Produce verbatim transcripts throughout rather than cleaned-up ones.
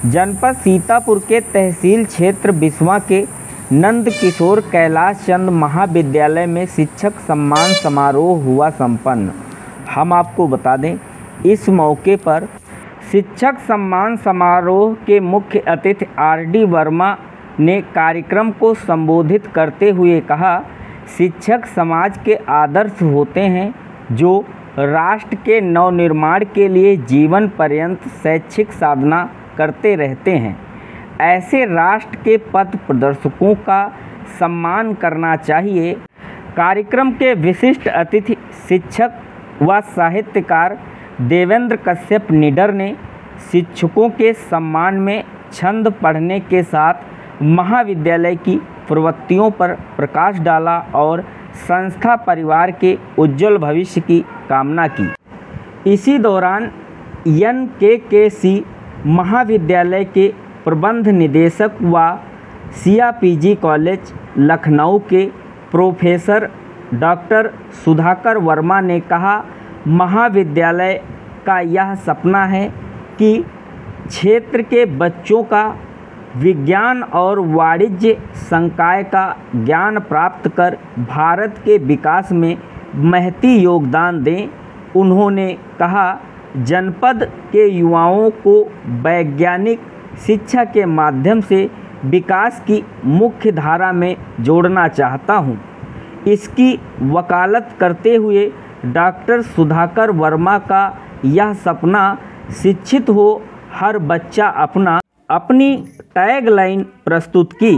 जनपद सीतापुर के तहसील क्षेत्र बिस्वा के नंद किशोर कैलाश चंद महाविद्यालय में शिक्षक सम्मान समारोह हुआ संपन्न। हम आपको बता दें, इस मौके पर शिक्षक सम्मान समारोह के मुख्य अतिथि आर डी वर्मा ने कार्यक्रम को संबोधित करते हुए कहा, शिक्षक समाज के आदर्श होते हैं जो राष्ट्र के नवनिर्माण के लिए जीवन पर्यंत शैक्षिक साधना करते रहते हैं। ऐसे राष्ट्र के पथ प्रदर्शकों का सम्मान करना चाहिए। कार्यक्रम के विशिष्ट अतिथि शिक्षक व साहित्यकार देवेंद्र कश्यप निडर ने शिक्षकों के सम्मान में छंद पढ़ने के साथ महाविद्यालय की प्रवृत्तियों पर प्रकाश डाला और संस्था परिवार के उज्जवल भविष्य की कामना की। इसी दौरान एन के के सी महाविद्यालय के प्रबंध निदेशक व सी आ पी जी कॉलेज लखनऊ के प्रोफेसर डॉक्टर सुधाकर वर्मा ने कहा, महाविद्यालय का यह सपना है कि क्षेत्र के बच्चों का विज्ञान और वाणिज्य संकाय का ज्ञान प्राप्त कर भारत के विकास में महती योगदान दें। उन्होंने कहा, जनपद के युवाओं को वैज्ञानिक शिक्षा के माध्यम से विकास की मुख्य धारा में जोड़ना चाहता हूं। इसकी वकालत करते हुए डॉक्टर सुधाकर वर्मा का यह सपना शिक्षित हो हर बच्चा अपना अपनी टैगलाइन प्रस्तुत की।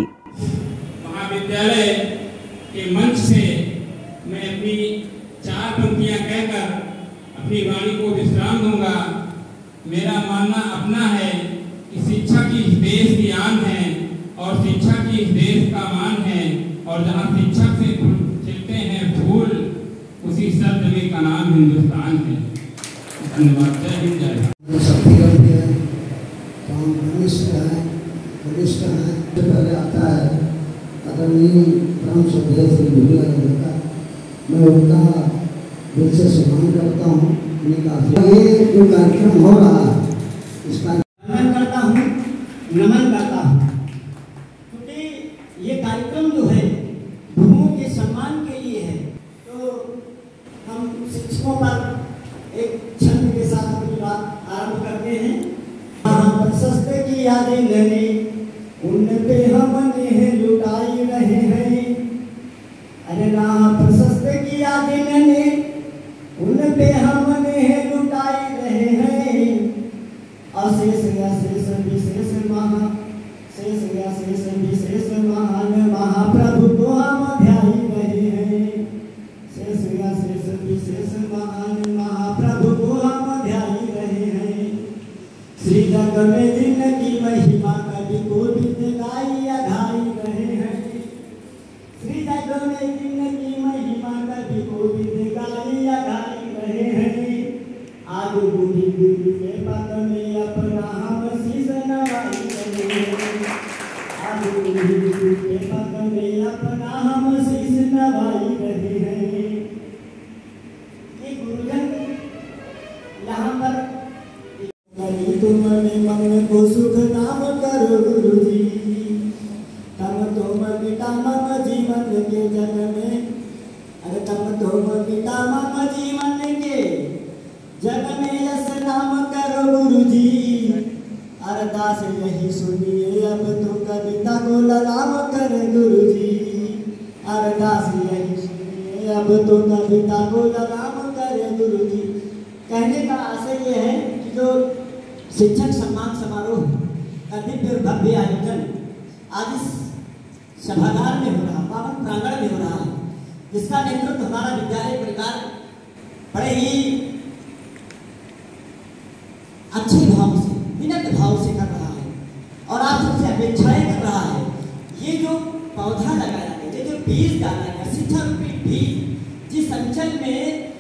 महाविद्यालय के मंच से मैं अपनी चार पंक्तियां कहकर अपनी वाणी को विश्राम दूंगा। मेरा मानना अपना है कि शिक्षा की इस देश की आन है और शिक्षा की इस देश का मान है, और जहाँ शिक्षक से छिपते हैं फूल, उसी सरजमी का नाम हिंदुस्तान है। धन्यवाद। जय हिंद, जय भारत। पहले आता है आदरणीय राम सुखदेव श्री भूलिया का मैं उनका दिल से सम्मान करता हूँ। ये जो कार्यक्रम हो रहा है इसका नमन करता हूँ नमन करता हूँ क्योंकि ये कार्यक्रम जो है गुरुओं के सम्मान के लिए है। तो हम शिक्षकों पर एक छंद के साथ अपनी बात आरंभ करते हैं। प्रशस्त की यादें नैने उन पे हमने लुटाई रहे हैं। अरे ना प्रशस्त की यादें मैंने उन पे हमने लुटाई रहे हैं। अशेष अशेष विशेष महा शेष अशेष विशेष महान महाप्रभु को हम ध्यान रहे हैं। शेष अशेष विशेष महान महाप्रभु को हम ध्यान रहे हैं। श्री जग में जिनकी महिमा कभी को भी गाई अघाई रहे हैं। श्री जग में जिनकी महिमा कभी को भी गाई अघाई रहे हैं। आज बुद्धि बुद्धि के पद में अपना हम शीश नवाई रहे हैं। आज बुद्धि बुद्धि के पद में अपना हम शीश नवाई रहे हैं। ये गुरुजन यहाँ पर तुम मन को सुख नाम करो गुरु जी, तम तुम पिता मम जीवन के जग में। अरे तम तुम पिता मम जीवन के जग में यश नाम करो गुरु जी। अरदास यही सुनिए अब तो कविता को ललाम करे गुरु जी। अरदास यही सुनिए अब तो कविता को ललाम करे गुरु जी। कहने का आशय यह है कि जो शिक्षक सम्मान समारोह का दिव्य और भव्य आयोजन आज इस सभागार में हो रहा, पावन प्रांगण में हो रहा है, जिसका नेतृत्व हमारा विद्यालय परिवार बड़े ही अच्छे भाव से विनम्र भाव से कर रहा है और आप सबसे अपेक्षाएं कर रहा है। ये जो पौधा लगाया गया, ये जो बीज डाला गया, शिक्षा रूपी बीज जिस अंचल में